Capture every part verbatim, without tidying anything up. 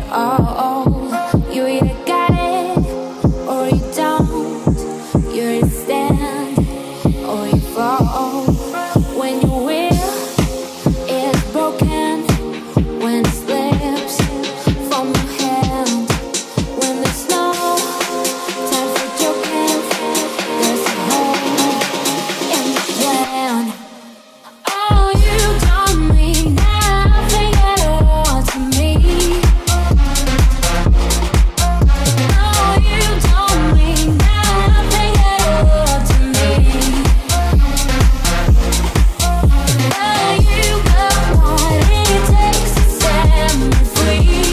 Oh, you either got it or you don't. You either stand or you fall. When your will is broken, when it slips from your hand, when there's no time for joking, there's a hole in the plan. Oh, you don't mean nothing at all to me. No, you don't mean nothing at all to me. Oh, you got what it takes to set me free.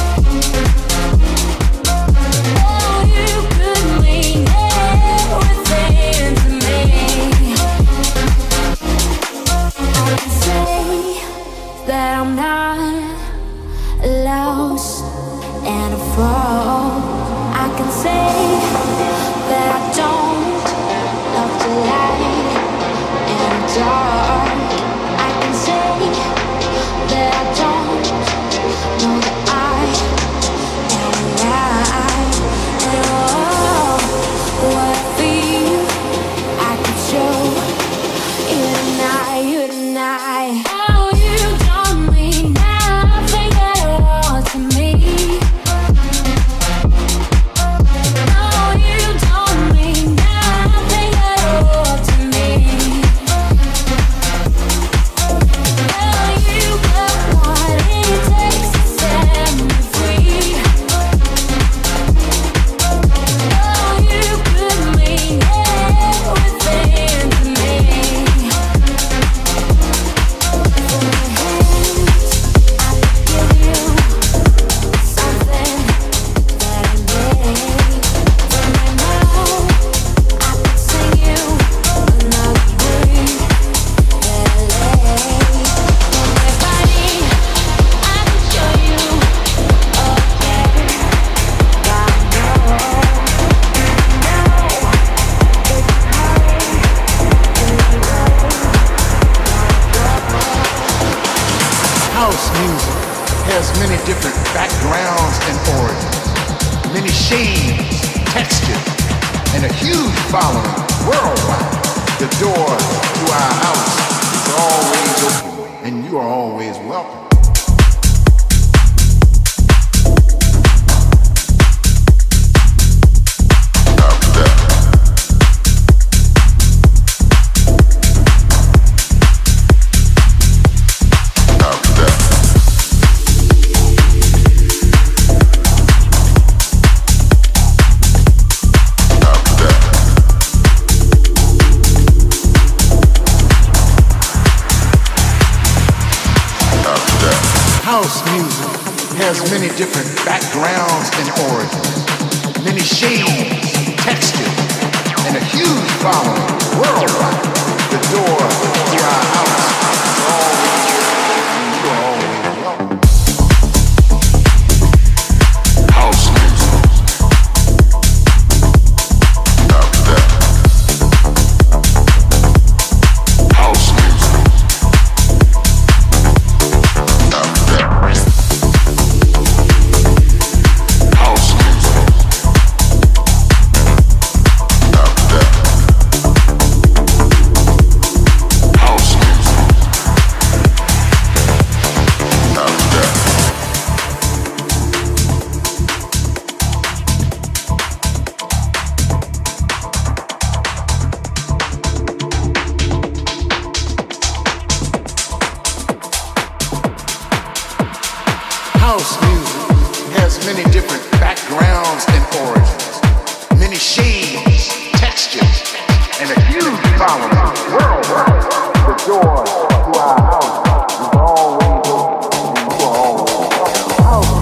Oh, you could mean everything to me. I can say that I'm not lost and a fraud. I can say that I don't love to lie and dark. I can say that I don't know that I am right. And oh, what I feel, I can show you tonight, you tonight. Oh, you don't mean nothing at all to me. No, you don't mean nothing at all to me. Oh, you got what it takes to set me free. Oh, you could mean everything to me. From your hands, I could give you something that I need. From my mouth, I could sing you another breeze that I lay. From my body, I could show you again. I know, know it's House music has many different backgrounds and origins, many shades, textures, and a huge following worldwide. The door to our house is always open, and you are always welcome. House music has many different backgrounds and origins, many shades, textures, and a huge following worldwide. The door to our house is always open, and you are always welcome. House music. After that. House music. After that. House music. After that. House music has many different backgrounds and origins, many shades, textures, and a huge following worldwide. The door to our house is always open, and you are always welcome. House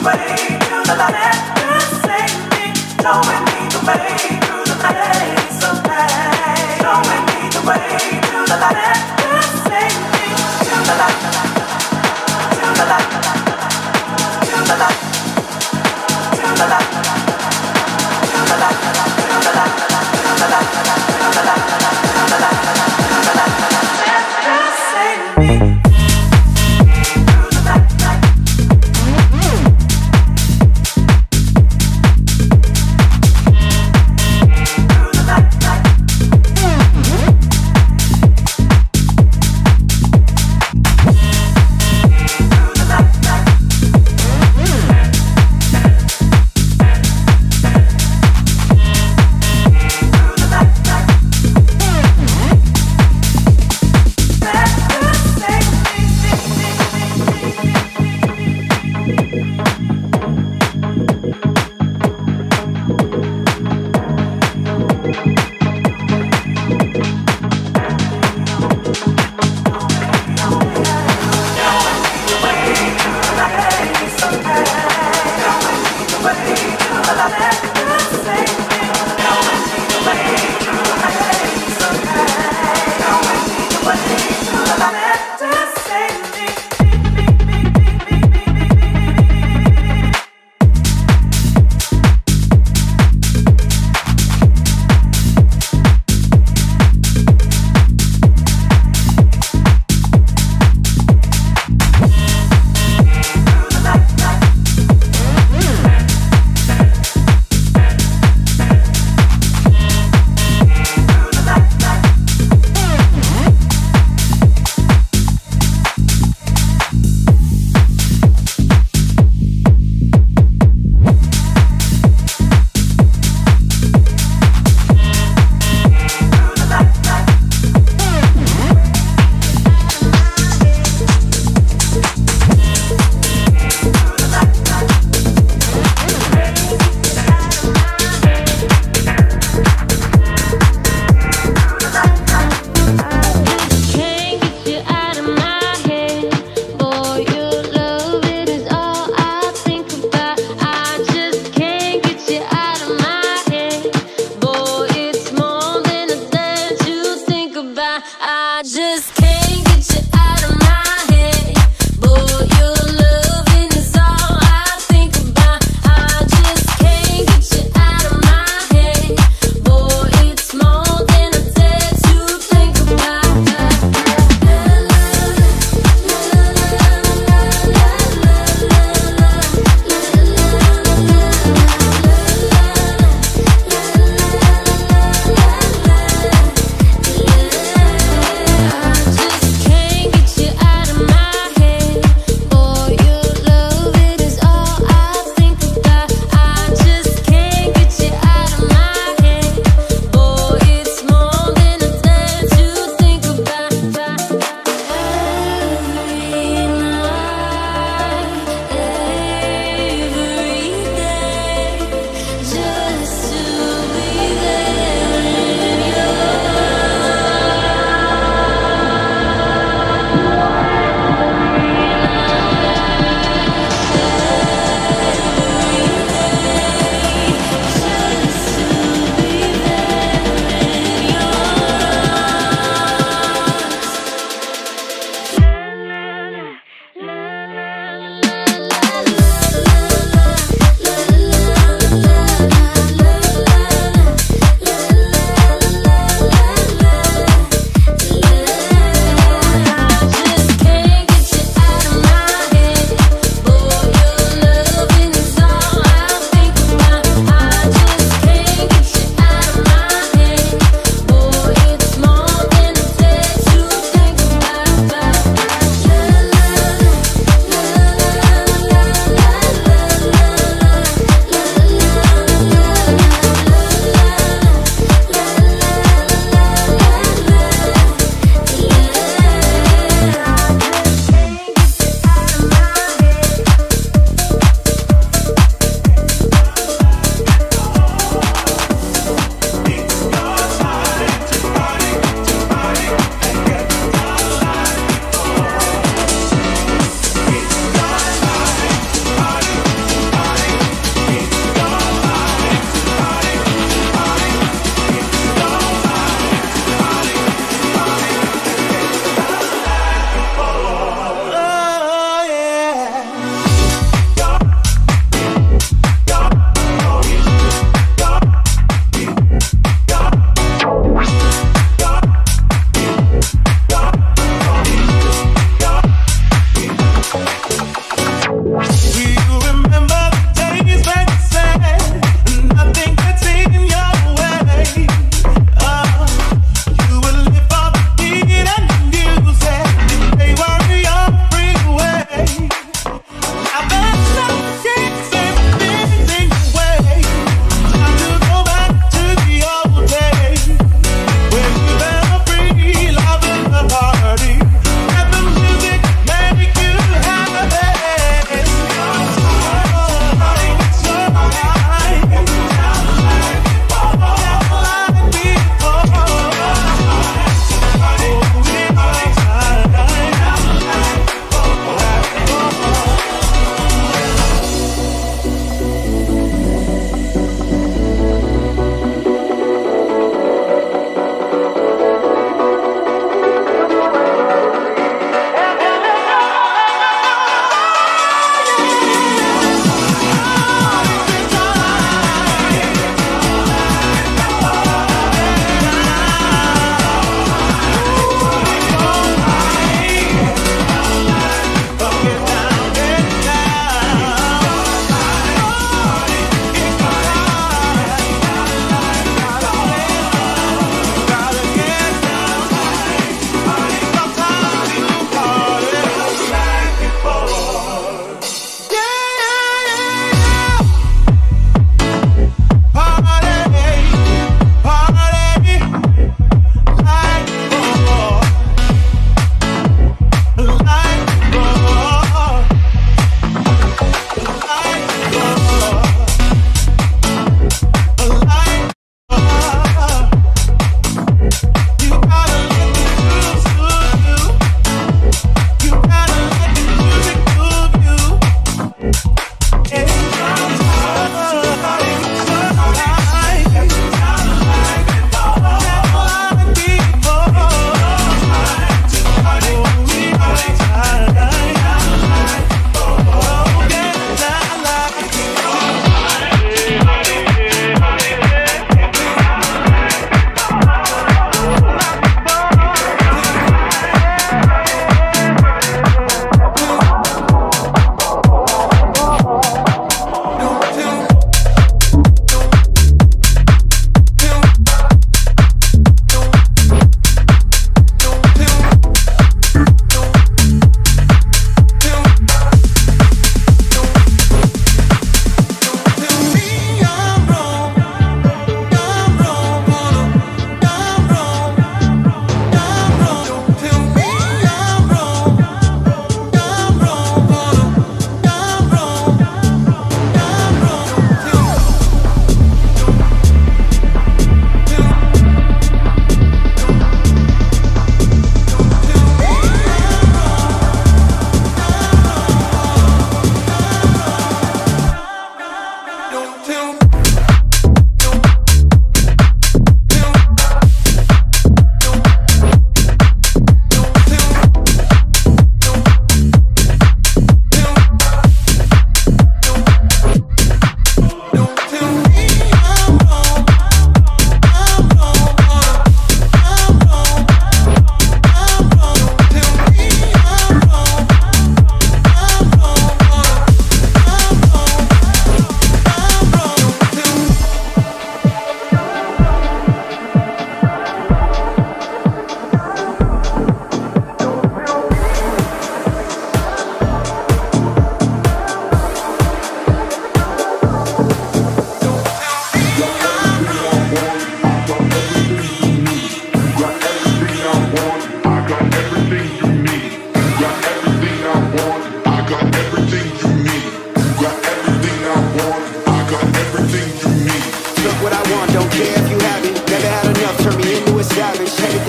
I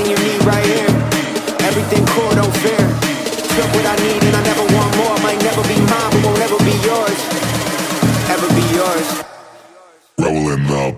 everything you need right here. Everything cool, don't fear. Took what I need and I never want more. Might never be mine, but won't ever be yours. Ever be yours. Rolling up.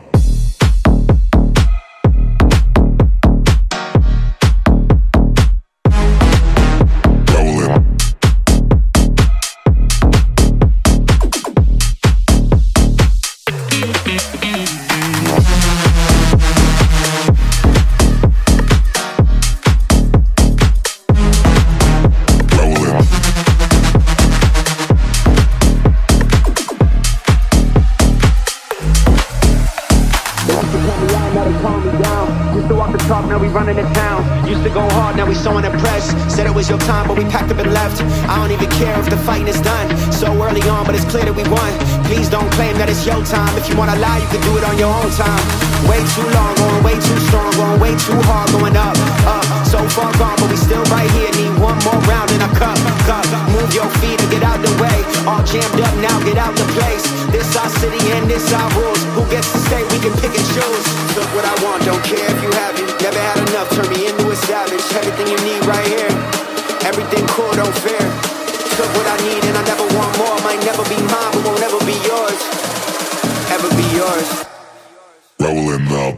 Running the town, used to go hard, now we so unimpressed. Said it was your time, but we packed up and left. I don't even care if the fighting is done. So early on, but it's clear that we won. Please don't claim that it's your time. If you wanna lie, you can do it on your own time. Way too long, going way too strong, going way too hard, going up, up. So far gone, but we still right here. Need one more round in a cup, cup. Move your feet and get out the way. All jammed up now, get out the place. This our city and this our rules. Who gets to stay? We can pick and choose. Took what I want, don't care if you have it. Never had enough, turn me into a savage. Everything you need right here. Everything cool, don't fear. Took what I need and I never want more. Might never be mine, but won't ever be yours. Ever be yours. Rolling up.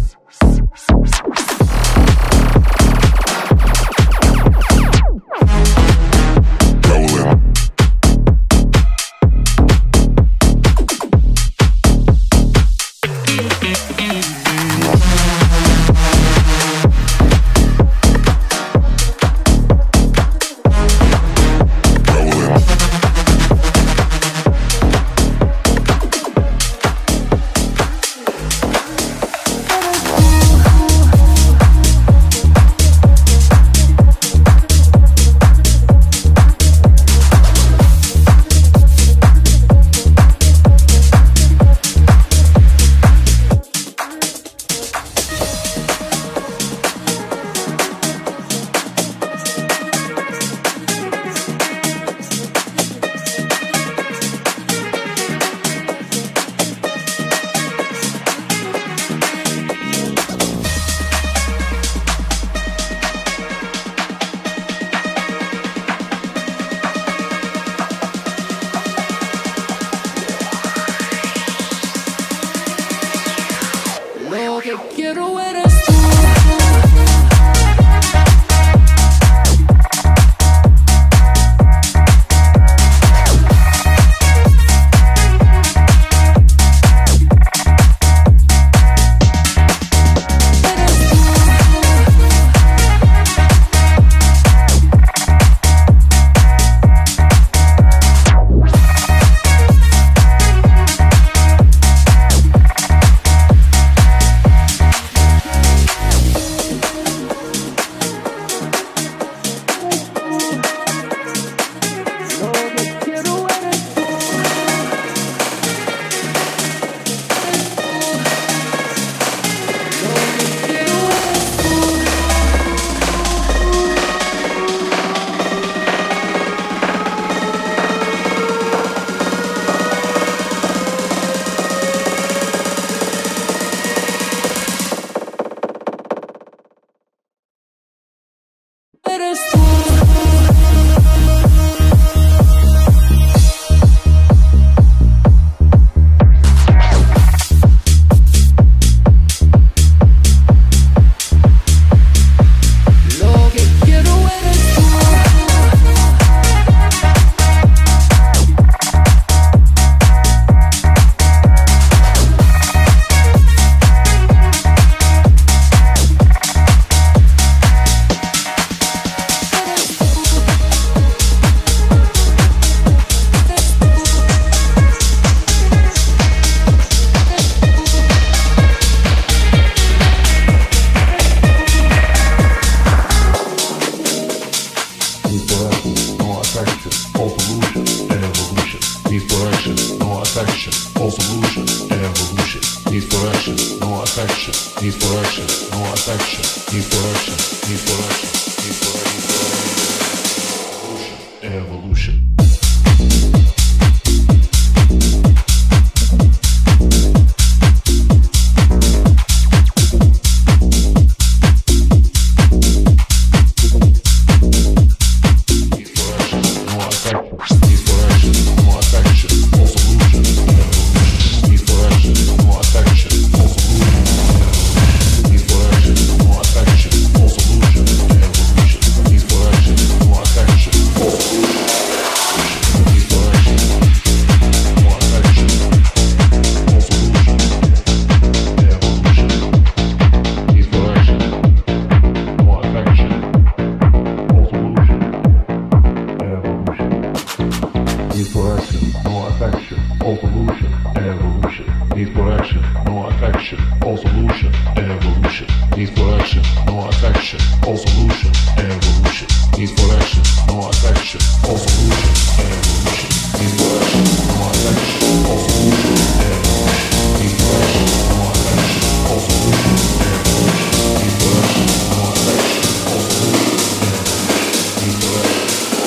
Need for action, no affection. Need for action, need for action, need for action. Evolution, evolution. affection, all solution, evolution. Need for action, no affection, all solution, evolution. Need for action, no affection, all solution, evolution. Need for action, no affection, all solution, evolution. Need for action, no affection, all solution, evolution. Need for action,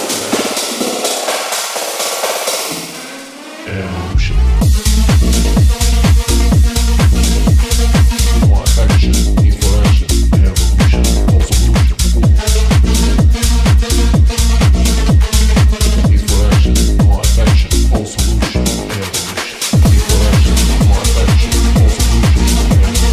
evolution. No affection, need for action, evolution, all solution. Need for action, no affection, all solution, evolution. Need for action, no affection, all solution, evolution.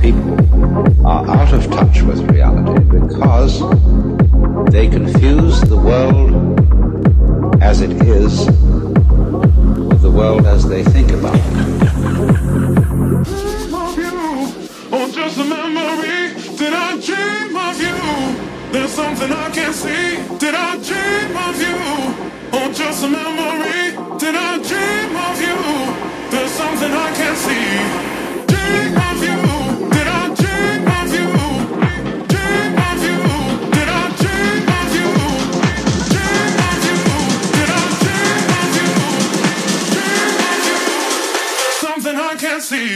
people are out of touch with reality because they confuse the world as it is with the world as they think about it. Or just a memory? Did I dream of you? There's something I can't see. Did I dream of you? Or just a memory? Did I dream of you? There's something I can't see. Dream of you. Did I dream of you? Dream of you. Did I dream of you? Dream of you. Did I dream of you? Dream of you. Something I can't see.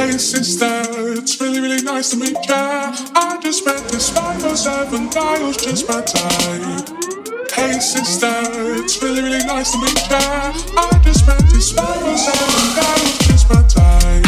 Hey sister, it's really, really nice to meet ya. I just met this five oh seven guy who's just my type. Hey sister, it's really, really nice to meet ya. I just met this five oh seven guy who's just my type.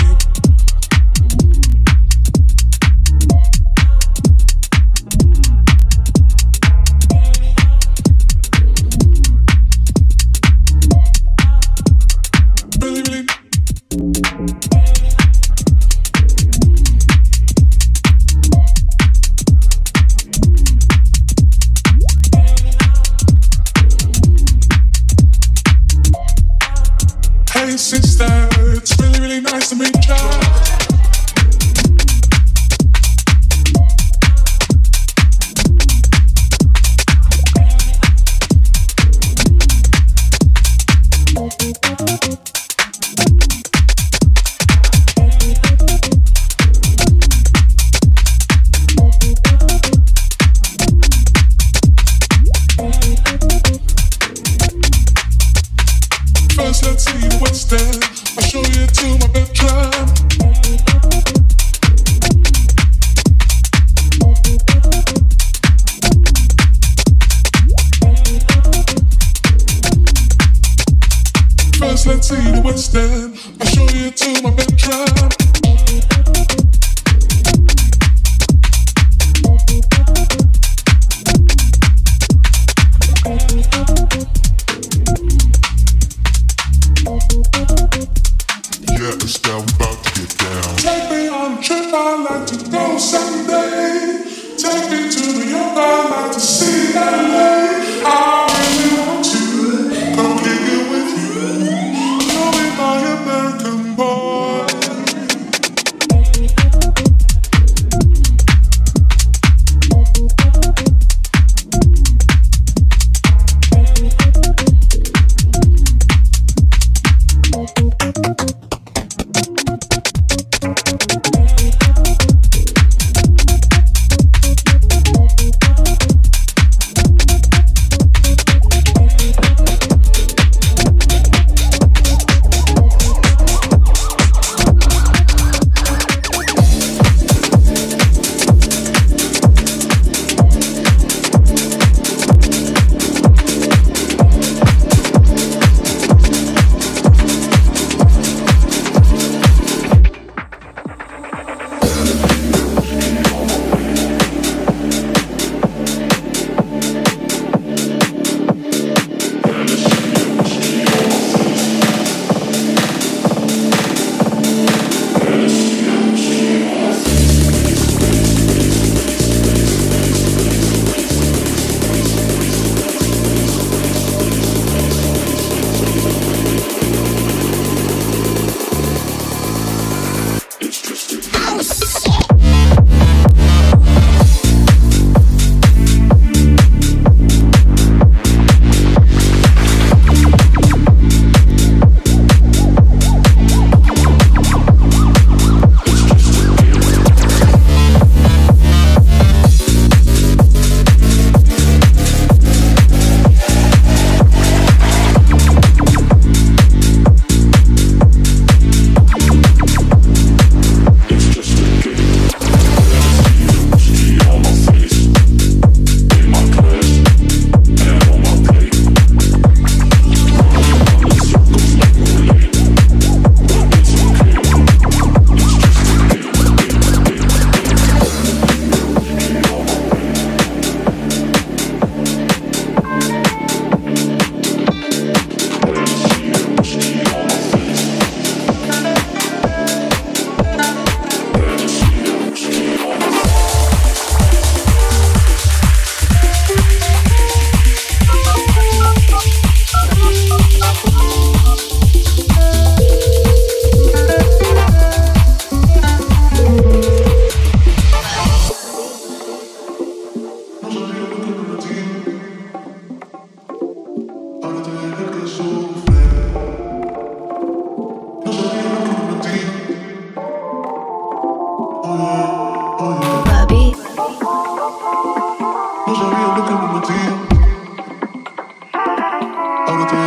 Sister, it's really, really nice to meet ya. First, let's see what's there. I'll show you to my bedroom. First, let's see the West End. I'll show you to my bedroom. Yeah, it's now we about to get down. Take me on a trip, I'd like to go someday. Take me to New York, I'd like to see L A. I really want to come kick it with you. Call me my American boy.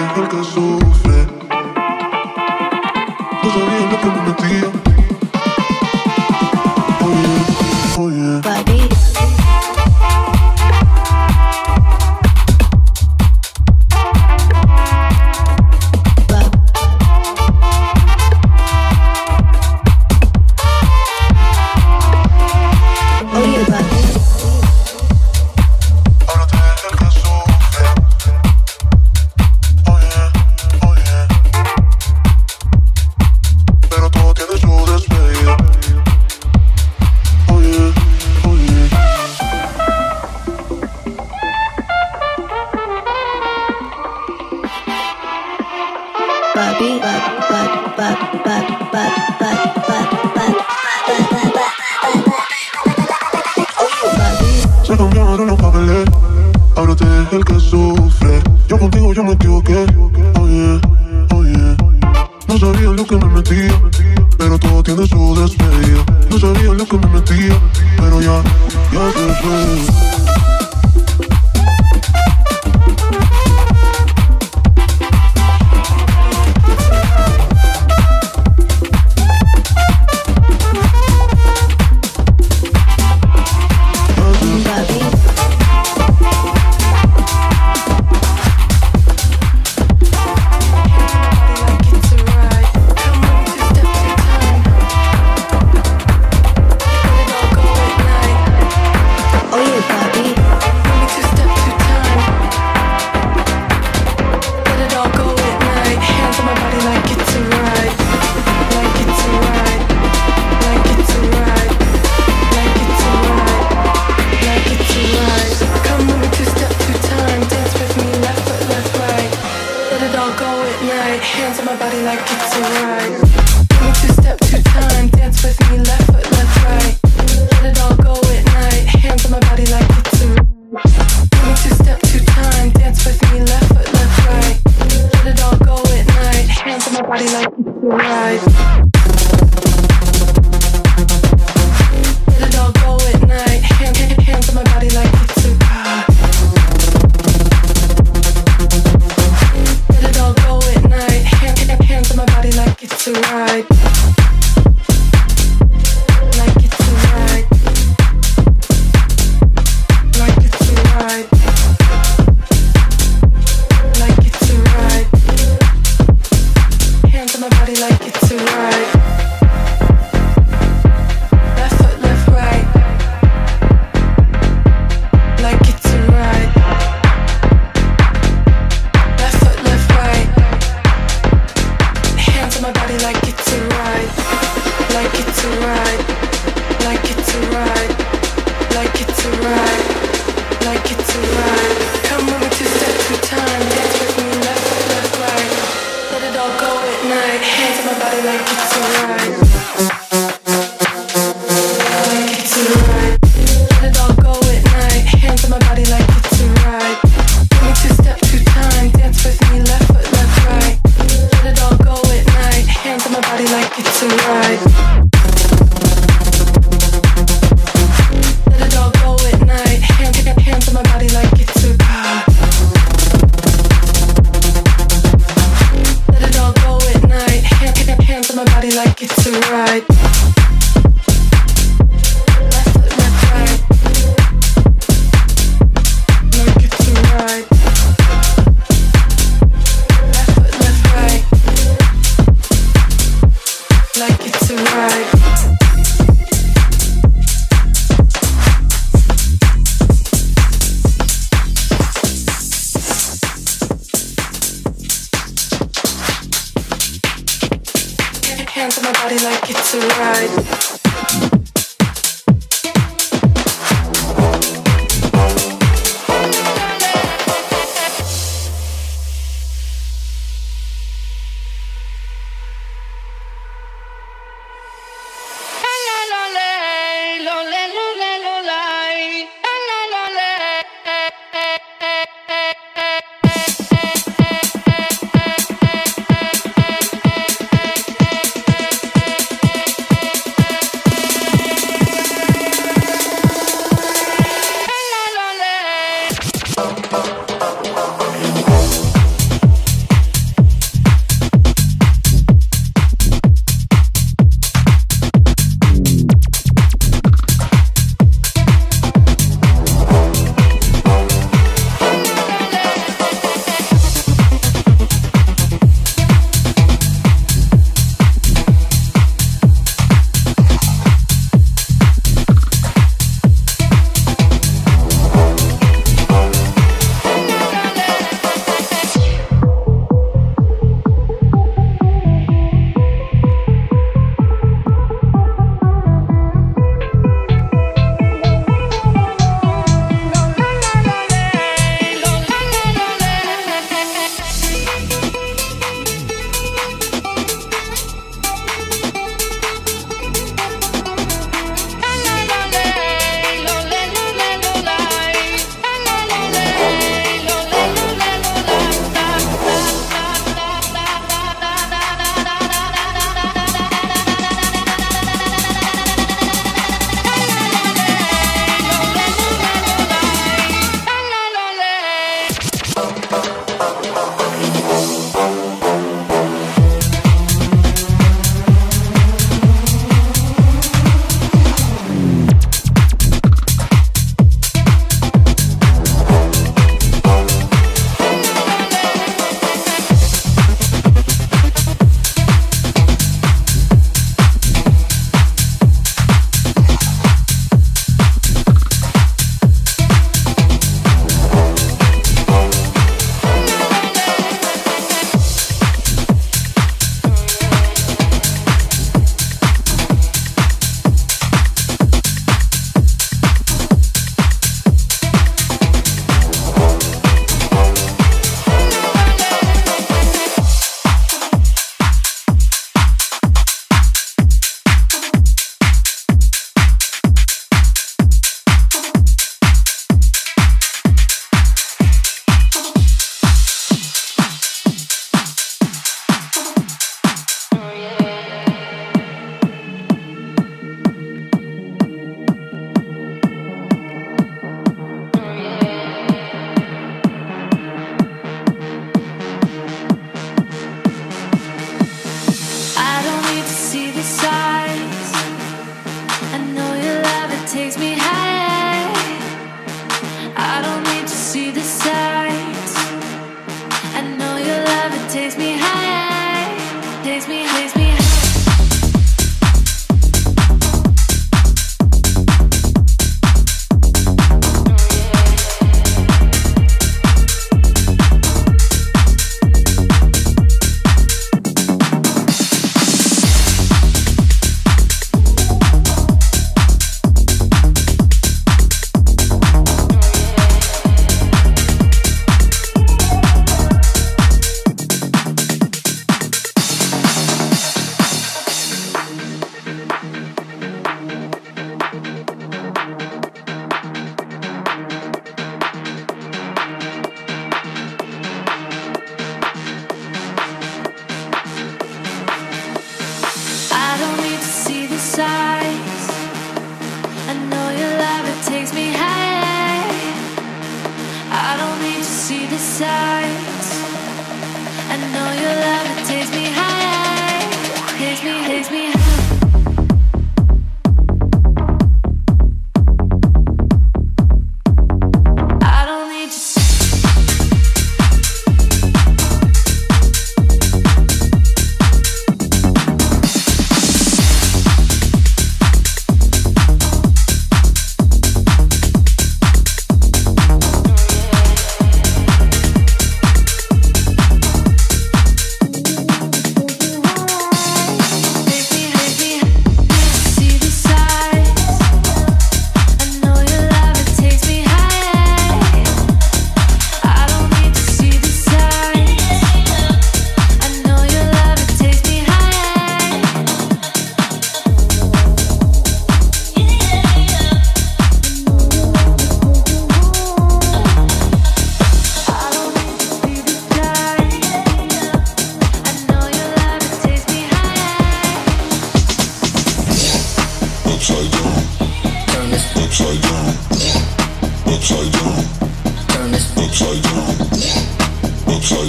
Cause I ain't looking in the D M.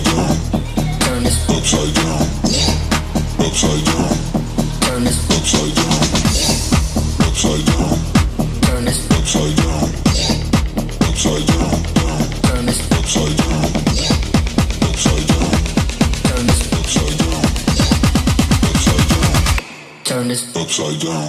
upside down, turn this upside down, upside down, turn this upside down, upside down, turn this upside down, upside down, down, turn this upside down, upside down, turn this upside down, upside down, turn this upside down.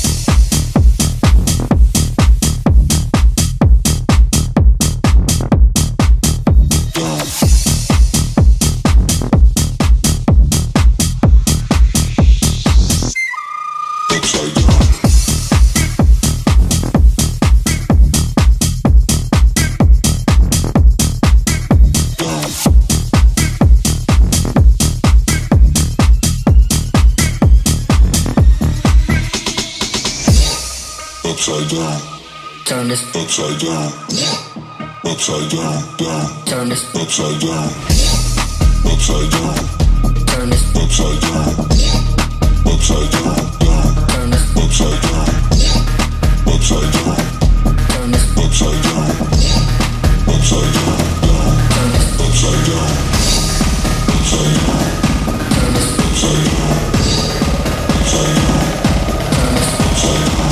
Upside down, turn this upside down, upside down, down, turn this upside down, upside down, turn this upside down, upside down, down, turn this upside down, upside down, turn this upside down, upside down, down, turn this upside down, upside down, turn this upside down, upside down, turn this upside down.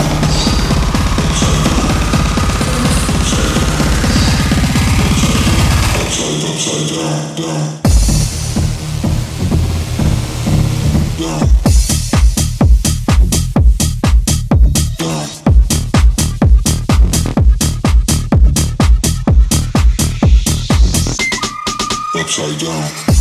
Upside down, down, down, down, upside down.